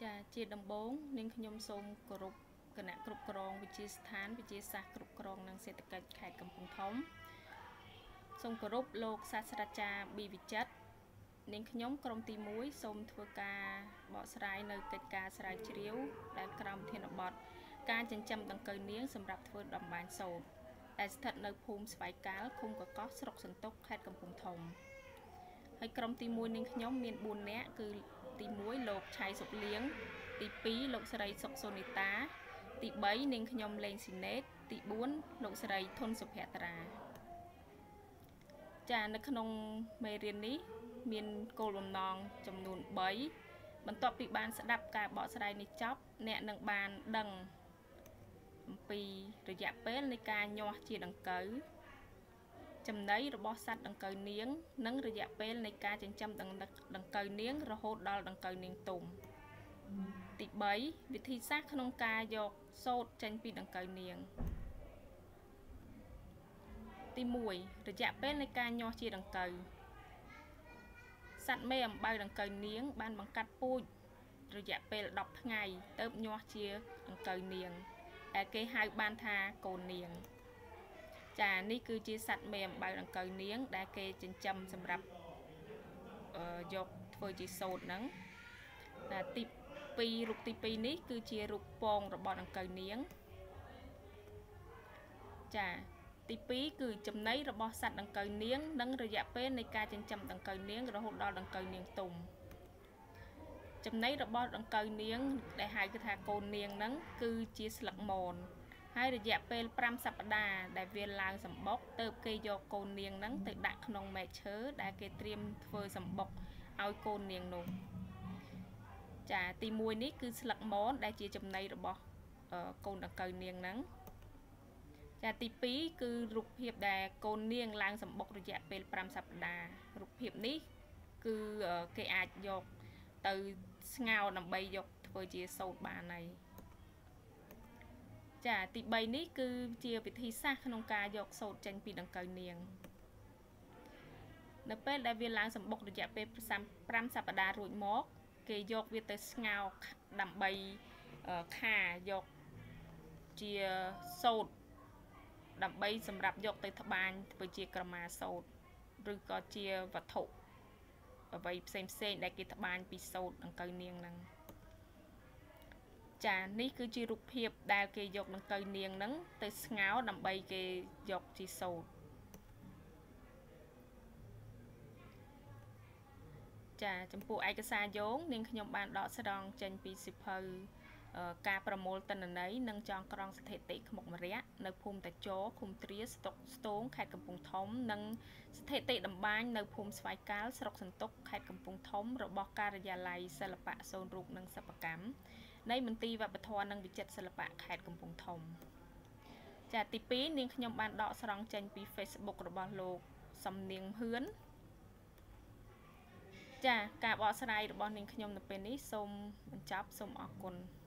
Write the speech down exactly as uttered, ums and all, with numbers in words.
ចាជាដំបូងនាងខ្ញុំសូមគោរពគណៈគ្រប់គ្រងវិទ្យាស្ថានវិទ្យាសាស្ត្រគ្រប់គ្រងនិងសេដ្ឋកិច្ចខេត្តកំពង់ធំសូមគោរពលោកសាស្ត្រាចារ្យប៊ីវិចិត្រនាងខ្ញុំក្រុមទីមួយសូមធ្វើការបកស្រាយនៅកិច្ចការស្រាវជ្រាវដែលក្រោមធានបទការចិញ្ចឹមដង្កូវនាងសម្រាប់ធ្វើដំបានសូត្រដែលស្ថិតនៅភូមិស្វាយកាលឃុំកកោះស្រុកសន្ទុកខេត្តកំពង់ធំហើយក្រុមទីមួយនាងខ្ញុំមានបួននាក់គឺទីមួយលោកឆៃសុកលៀងទីពីរលោកស្រីសុកសូនីតាទីបីនាងខ្ញុំលេងស៊ីណេតទីបួនលោកស្រីធុនសុភត្រាចានៅក្នុងមេរៀននេះមានគោលបំណងចំនួនបីបន្ទាប់ពីបានស្ដាប់ការបកស្រាយនេះចប់អ្នកនឹងបានដឹងអំពីរយៈពេលនៃការញាស់ជាដង្កូវចំណីរបស់សត្វដង្កូវនាងនិងរយៈពេលនៃការចិញ្ចឹមដង្កូវនាងរហូតដល់ដង្កូវនាងទុំទីបីវិធីសាស្ត្រក្នុងការយកសូត្រចេញពីដង្កូវនាងទីមួយរយៈពេលនៃការញាស់ជាដង្កូវសត្វមេអំបៅដង្កូវនាងបានបង្កាត់ពូជរយៈពេលដប់ថ្ងៃទើបញាស់ជាដង្កូវនាងដែលគេហៅបានថាកូននាងចានេះគឺជាសត្វមេអំបៅដង្កូវនាងដែលគេចិញ្ចឹមសម្រាប់យកធ្វើជាសូត្រហ្នឹងទីពីររូបទីពីរនេះគឺជារូបពងរបស់ដង្កូវនាងចាទីពីរគឺចំណីរបស់សត្វដង្កូវនាងនិងរយៈពេលនៃការចិញ្ចឹមដង្កូវនាងរហូតដល់ដង្កូវនាងទុំចំណីរបស់ដង្កូវនាងដែលហៅគឺថាកូននាងហ្នឹងគឺជាស្លឹកមនហើយរយៈពេលប្រាំសប្តាហ៍ដែលវាឡើងសម្បុកទើបគេយកកូននាងហ្នឹងទៅដាក់ក្នុងមែកឈើដែលគេត្រៀមធ្វើសម្បុកឲ្យកូននាងនោះចាទីមួយនេះគឺស្លឹកមនដែលជាចំណីរបស់កូនដង្កូវនាងហ្នឹងចាទីពីរគឺរូបភាពដែលកូននាងឡើងសម្បុករយៈពេលប្រាំសប្តាហ៍រូបភាពនេះគឺគេអាចយកទៅស្ងោរដើម្បីយកធ្វើជាសូត្របានហើយចាទីបីនេះគឺជាវិធីសាស្ត្រក្នុងការយកសូត្រចេញពីដង្កូវនាងនៅពេលដែលវាឡើងសម្បុករយៈពេលប្រាំសប្តាហ៍រួចមកគេយកវាទៅស្ងោរដើម្បីខាយកជាសូត្រដើម្បីសម្រាប់យកទៅត្បាញធ្វើជាក្រមាសូត្រឬក៏ជាវត្ថុអ្វីផ្សេងផ្សេងដែលគេត្បាញពីសូត្រដង្កូវនាងហ្នឹងចានេះគឺជារូបភាពដែលគេយកដង្កូវនាងហ្នឹងទៅស្ងោរដើម្បីគេយកជាសូត្រចាចំពោះឯកសារយោងនាងខ្ញុំបានដកស្រង់ចេញពីសិភៅការប្រមូលទិន្នន័យនិងចងក្រងស្ថិតិខ្មុកម្រ័ក្សនៅភូមិតាចរឃុំទ្រាស្តុកស្ទងខេត្តកំពង់ធំនិងស្ថិតិតម្បាញនៅភូមិស្វាយកាលស្រុកសន្ទុកខេត្តកំពង់ធំរបស់ការិយាល័យសិល្បៈសូនរូបនិងសិប្បកម្មនៃមន្ទីរវប្បធម៌និងវិចិត្រសិល្បៈខេត្តកំពង់ធំចាទីពីរនាងខ្ញុំបានដកស្រង់ចេញពី Facebook របស់លោកសំនៀងហឿនចាការបកស្រាយរបស់នាងខ្ញុំនៅពេលនេះសូមបញ្ចប់សូមអរគុណ